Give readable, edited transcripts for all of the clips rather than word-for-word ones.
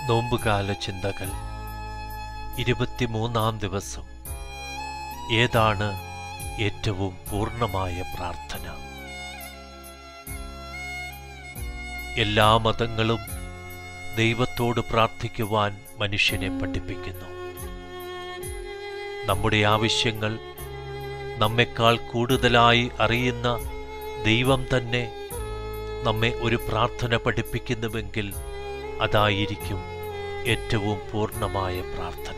നോമ്പുകാല ചിന്തകൾ 23-ാം ദിവസം. ഏതാണ് ഏറ്റവും പൂർണ്ണമായ പ്രാർത്ഥന? എല്ലാ മതങ്ങളും ദൈവത്തോട് പ്രാർത്ഥിക്കുവാൻ മനുഷ്യനെ പഠിപ്പിക്കുന്നു. നമ്മുടെ ആവശ്യങ്ങൾ നമ്മെക്കാൾ കൂടുതലായി അറിയുന്ന ദൈവം തന്നെ നമ്മെ ഒരു പ്രാർത്ഥന പഠിപ്പിക്കുന്നുവെങ്കിൽ അതായിരിക്കും ഏറ്റവും പൂർണ്ണമായ പ്രാർത്ഥന.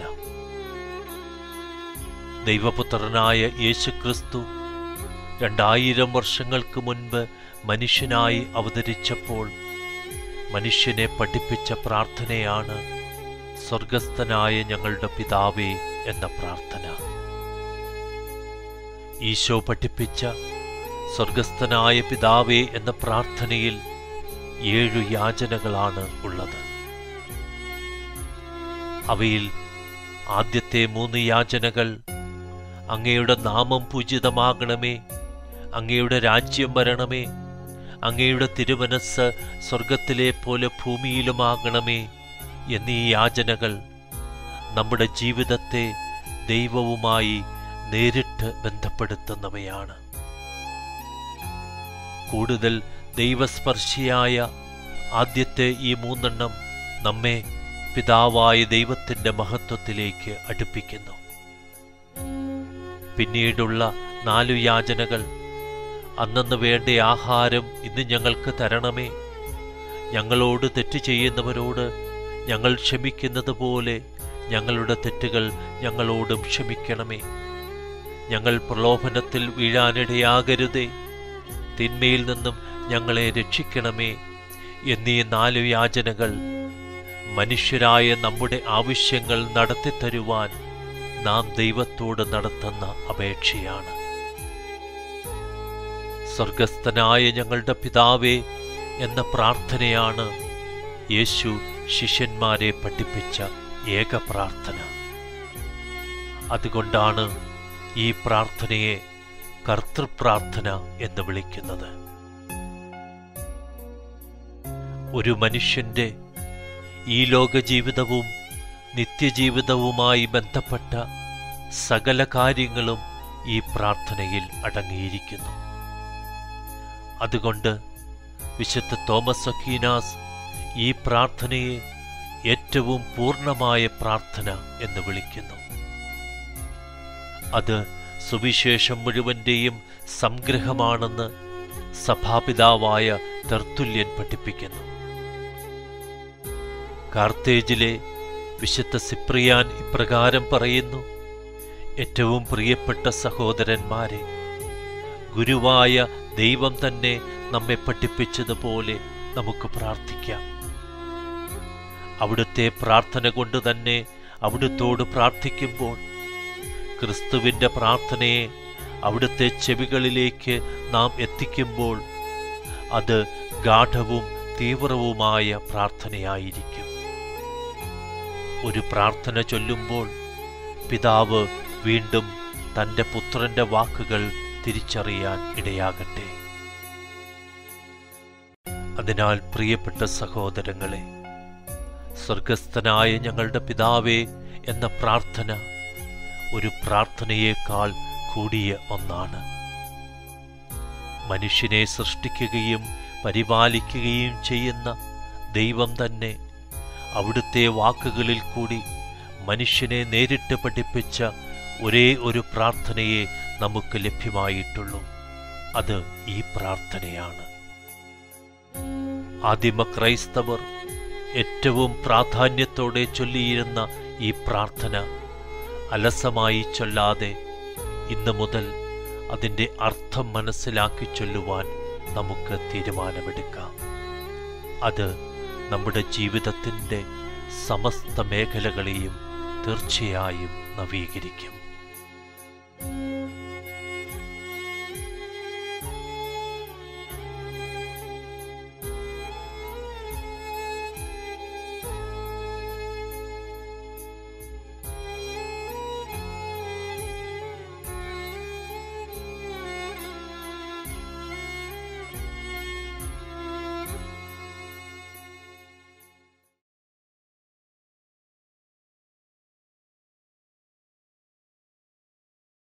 ദൈവപുത്രനായ യേശുക്രിസ്തു 2000 വർഷങ്ങൾക്ക് മുൻപ് മനുഷ്യനായി അവതരിച്ചപ്പോൾ മനുഷ്യനെ പഠിപ്പിച്ച പ്രാർത്ഥനയാണ് സ്വർഗസ്ഥനായ ഞങ്ങളുടെ പിതാവേ എന്ന പ്രാർത്ഥന. ഈശോ പഠിപ്പിച്ച സ്വർഗസ്ഥനായ പിതാവേ എന്ന പ്രാർത്ഥനയിൽ 7 യാചനകളാണ് ഉള്ളത്. അവയിൽ ആദ്യത്തെ 3 യാചനകൾ അങ്ങയുടെ നാമം പൂജിതമാകണമേ, അങ്ങയുടെ രാജ്യം വരണമേ, അങ്ങയുടെ തിരുമനസ്സ് സ്വർഗത്തിലെ പോലെ ഭൂമിയിലുമാകണമേ എന്നീ യാചനകൾ നമ്മുടെ ജീവിതത്തെ ദൈവവുമായി നേരിട്ട് ബന്ധപ്പെടുത്തുന്നവയാണ്. കൂടുതൽ ദൈവസ്പർശിയായ ആദ്യത്തെ ഈ 3 നമ്മെ പിതാവായ ദൈവത്തിൻ്റെ മഹത്വത്തിലേക്ക് അടുപ്പിക്കുന്നു. പിന്നീടുള്ള 4 യാചനകൾ അന്നന്ന് വേണ്ട ആഹാരം ഇന്ന് ഞങ്ങൾക്ക് തരണമേ, ഞങ്ങളോട് തെറ്റ് ചെയ്യുന്നവരോട് ഞങ്ങൾ ക്ഷമിക്കുന്നത് പോലെ ഞങ്ങളുടെ തെറ്റുകൾ ഞങ്ങളോടും ക്ഷമിക്കണമേ, ഞങ്ങൾ പ്രലോഭനത്തിൽ വീഴാനിടയാകരുതേ, തിന്മയിൽ നിന്നും ഞങ്ങളെ രക്ഷിക്കണമേ എന്നീ 4 യാചനകൾ മനുഷ്യരായ നമ്മുടെ ആവശ്യങ്ങൾ നടത്തിത്തരുവാൻ നാം ദൈവത്തോട് നടത്തുന്ന അപേക്ഷയാണ്. സ്വർഗസ്ഥനായ ഞങ്ങളുടെ പിതാവേ എന്ന പ്രാർത്ഥനയാണ് യേശു ശിഷ്യന്മാരെ പഠിപ്പിച്ച ഏക പ്രാർത്ഥന. അതുകൊണ്ടാണ് ഈ പ്രാർത്ഥനയെ കർത്തൃപ്രാർത്ഥന എന്ന് വിളിക്കുന്നത്. ഒരു മനുഷ്യന്റെ ഈ ലോക ജീവിതവും നിത്യജീവിതവുമായി ബന്ധപ്പെട്ട സകല കാര്യങ്ങളും ഈ പ്രാർത്ഥനയിൽ അടങ്ങിയിരിക്കുന്നു. അതുകൊണ്ട് വിശുദ്ധ തോമസ് അക്വീനാസ് ഈ പ്രാർത്ഥനയെ ഏറ്റവും പൂർണ്ണമായ പ്രാർത്ഥന എന്ന് വിളിക്കുന്നു. അത് സുവിശേഷം മുഴുവന്റെയും സംഗ്രഹമാണെന്ന് സഭാപിതാവായ തെർത്തുല്യൻ പഠിപ്പിക്കുന്നു. കാർത്തേജിലെ വിശുദ്ധ സിപ്രിയാൻ ഇപ്രകാരം പറയുന്നു: ഏറ്റവും പ്രിയപ്പെട്ട സഹോദരന്മാരെ, ഗുരുവായ ദൈവം തന്നെ നമ്മെ പഠിപ്പിച്ചതുപോലെ നമുക്ക് പ്രാർത്ഥിക്കാം. അവിടുത്തെ പ്രാർത്ഥന കൊണ്ട് തന്നെ അവിടുത്തോട് പ്രാർത്ഥിക്കുമ്പോൾ ക്രിസ്തുവിൻ്റെ പ്രാർത്ഥനയെ അവിടുത്തെ ചെവികളിലേക്ക് നാം എത്തിക്കുമ്പോൾ അത് ഗാഢവും തീവ്രവുമായ പ്രാർത്ഥനയായിരിക്കും. ഒരു പ്രാർത്ഥന ചൊല്ലുമ്പോൾ പിതാവ് വീണ്ടും തൻ്റെ പുത്രന്റെ വാക്കുകൾ തിരിച്ചറിയാൻ ഇടയാകട്ടെ. അതിനാൽ പ്രിയപ്പെട്ട സഹോദരങ്ങളെ, സ്വർഗസ്ഥനായ ഞങ്ങളുടെ പിതാവേ എന്ന പ്രാർത്ഥന ഒരു പ്രാർത്ഥനയേക്കാൾ കൂടിയ ഒന്നാണ്. മനുഷ്യനെ സൃഷ്ടിക്കുകയും പരിപാലിക്കുകയും ചെയ്യുന്ന ദൈവം തന്നെ അവിടുത്തെ വാക്കുകളിൽ കൂടി മനുഷ്യനെ നേരിട്ട് പഠിപ്പിച്ച ഒരേ ഒരു പ്രാർത്ഥനയെ നമുക്ക് ലഭ്യമായിട്ടുള്ളൂ. അത് ഈ പ്രാർത്ഥനയാണ്. ആദിമ ക്രൈസ്തവർ ഏറ്റവും പ്രാധാന്യത്തോടെ ചൊല്ലിയിരുന്ന ഈ പ്രാർത്ഥന അലസമായി ചൊല്ലാതെ ഇന്നു മുതൽ അതിൻ്റെ അർത്ഥം മനസ്സിലാക്കി ചൊല്ലുവാൻ നമുക്ക് തീരുമാനമെടുക്കാം. അത് നമ്മുടെ ജീവിതത്തിൻ്റെ സമസ്ത മേഖലകളെയും തീർച്ചയായും നവീകരിക്കും.